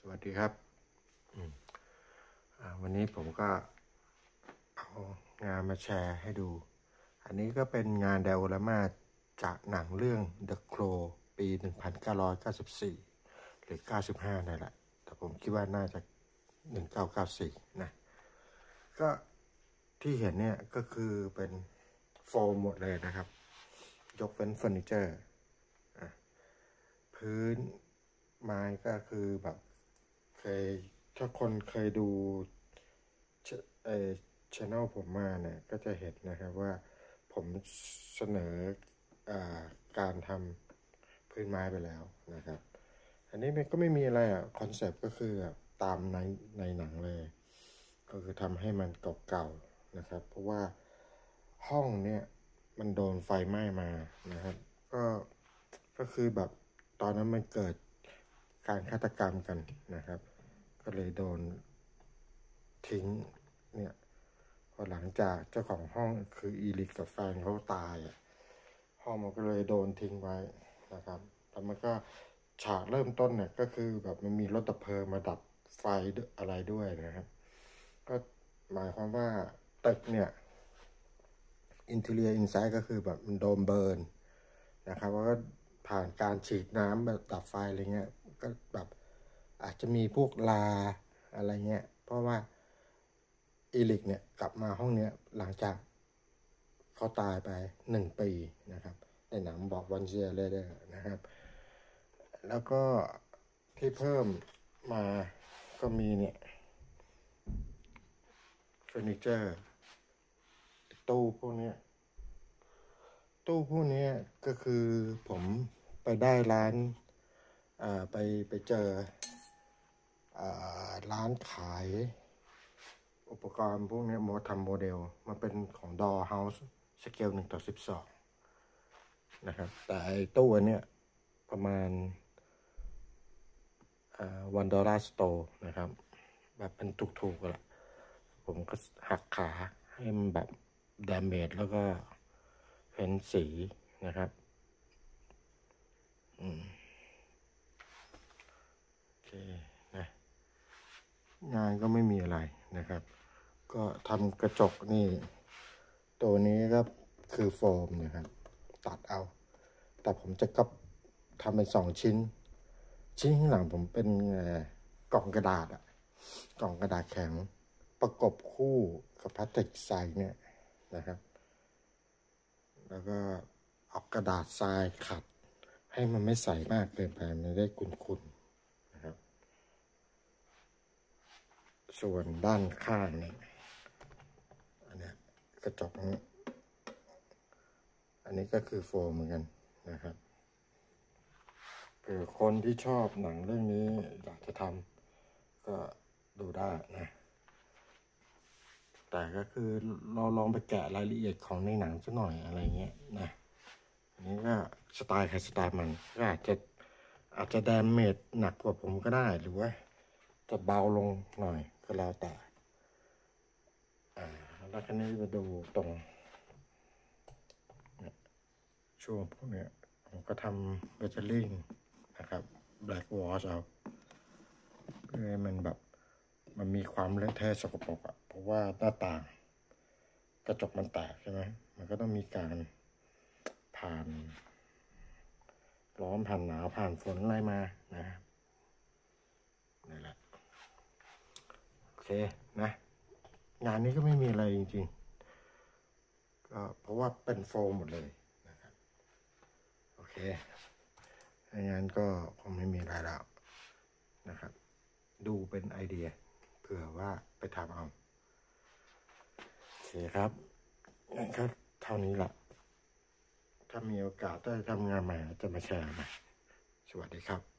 วัสดีครับวันนี้ผมก็เอางานมาแชร์ให้ดู อันนี้ก็เป็นงานไดโอรามาจากหนังเรื่อง The Crow ปี 1994 หรือ 95นั่นแหละ แต่ผมคิดว่าน่าจะ 1994 นะ ก็ที่เห็นเนี่ยก็คือเป็นโฟมหมดเลยนะครับ ยกเว้นเฟอร์นิเจอร์พื้นไม้ก็คือแบบถ้าคนเคยดูchannel ผมมาเนี่ยก็จะเห็นนะครับว่าผมเสนอการทำพื้นไม้ไปแล้วนะครับอันนี้มันก็ไม่มีอะไรคอนเซปต์ก็คือตามในหนังเลยก็คือทำให้มันเก่าๆนะครับเพราะว่าห้องเนี่ยมันโดนไฟไหม้มานะครับก็คือแบบตอนนั้นมันเกิดการฆาตกรรมกันนะครับก็เลยโดนทิ้งเนี่ยพอหลังจากเจ้าของห้องคืออีลิกกับแฟนเขาตายห้องมันก็เลยโดนทิ้งไว้นะครับแล้วมันก็ฉากเริ่มต้นเนี่ยก็คือแบบมันมีรถดับเพลิงมาดับไฟอะไรด้วยนะครับก็หมายความว่าตึกเนี่ยอินทีเรียอินไซด์ก็คือแบบมันโดนเบิร์นนะครับแล้วก็ผ่านการฉีดน้ำแบบดับไฟอะไรเงี้ยก็แบบอาจจะมีพวกลาอะไรเงี้ยเพราะว่าอีลิกเนี่ยกลับมาห้องเนี้ยหลังจากเขาตายไป1 ปีนะครับในหนังบอกวันเชียร์เลยนะครับแล้วก็ที่เพิ่มมาก็มีเนี่ยเฟอร์นิเจอร์ตู้พวกนี้ก็คือผมไปได้ร้านไปเจอร้านขายอุปกรณ์พวกนี้ทำโมเดลมันเป็นของ Doll House สเกล 1:12 นะครับแต่ไอ้ตู้อันเนี้ยประมาณ$1 สโตร์นะครับแบบเป็นถูกๆแหละผมก็หักขาให้มันแบบดาเมจแล้วก็เพ้นสีนะครับโอเคนะงานก็ไม่มีอะไรนะครับก็ทำกระจกนี่ตัวนี้ก็คือโฟมนะครับตัดเอาแต่ผมจะทำเป็น2 ชิ้นข้างหลังผมเป็นกล่องกระดาษกล่องกระดาษแข็งประกบคู่กับพลาสติกใสเนี่ยนะครับแล้วก็เอากระดาษทรายขัดให้มันไม่ใสมากเกินไปมันได้ขุ่นๆนะครับส่วนด้านข้างเนี่ยอันนี้กระจกนี้อันนี้ก็คือโฟมเหมือนกันนะครับคือคนที่ชอบหนังเรื่องนี้อยากจะทำก็ดูได้นะแต่ก็คือเราลองไปแกะรายละเอียดของในหนังสักหน่อยอะไรเงี้ยนะอันนี้ก็สไตล์ใครสไตล์มันก็อาจจะดาเมจหนักกว่าผมก็ได้หรือว่าจะเบาลงหน่อยก็แล้วแต่แล้วก็นี้มาดูตรงช่วงพวกเนี้ยผมก็ทำเบเจอริ่งนะครับแบล็กวอชเอาเพื่อให้มันแบบมันมีความเลอะเทอะสกปรกเพราะว่าหน้าต่างกระจกมันแตกใช่ไหมมันก็ต้องมีการผ่านร้อนผ่านหนาวผ่านฝนอะไรมานะนี่แหละโอเคนะงานนี้ก็ไม่มีอะไรจริงๆก็เพราะว่าเป็นโฟมหมดเลยนะครับโอเคงานก็คงไม่มีอะไรแล้วนะครับดูเป็นไอเดียเผื่อว่าไปทำเอาโอเคครับงั้นก็เท่านี้แหละถ้ามีโอกาสได้ทำงานใหม่จะมาแชร์ใหม่สวัสดีครับ